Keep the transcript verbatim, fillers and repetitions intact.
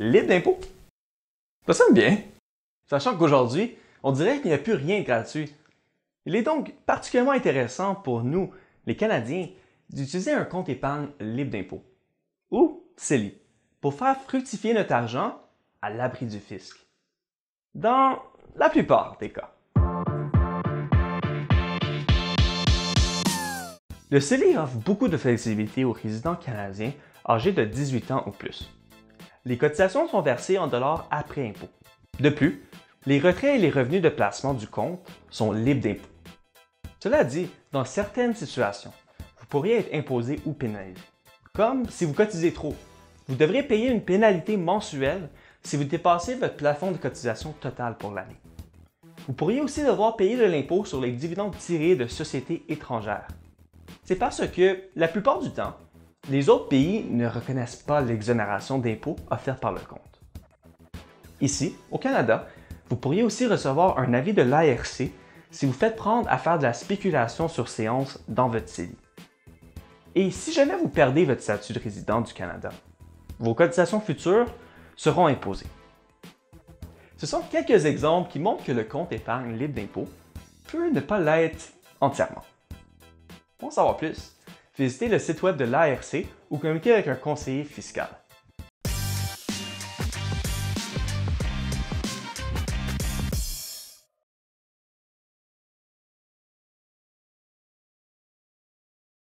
libre d'impôts. Ça sonne bien, sachant qu'aujourd'hui, on dirait qu'il n'y a plus rien de gratuit. Il est donc particulièrement intéressant pour nous, les Canadiens, d'utiliser un compte épargne libre d'impôts, ou C E L I, pour faire fructifier notre argent à l'abri du fisc. Dans la plupart des cas. Le C E L I offre beaucoup de flexibilité aux résidents canadiens âgés de dix-huit ans ou plus. Les cotisations sont versées en dollars après impôt. De plus, les retraits et les revenus de placement du compte sont libres d'impôt. Cela dit, dans certaines situations, vous pourriez être imposé ou pénalisé. Comme si vous cotisez trop. Vous devrez payer une pénalité mensuelle si vous dépassez votre plafond de cotisation total pour l'année. Vous pourriez aussi devoir payer de l'impôt sur les dividendes tirés de sociétés étrangères. C'est parce que, la plupart du temps, les autres pays ne reconnaissent pas l'exonération d'impôts offerte par le compte. Ici, au Canada, vous pourriez aussi recevoir un avis de l'A R C si vous faites prendre à faire de la spéculation sur séance dans votre C E L I. Et si jamais vous perdez votre statut de résident du Canada, vos cotisations futures seront imposées. Ce sont quelques exemples qui montrent que le compte épargne libre d'impôts peut ne pas l'être entièrement. Pour en savoir plus, visitez le site web de l'A R C ou communiquez avec un conseiller fiscal.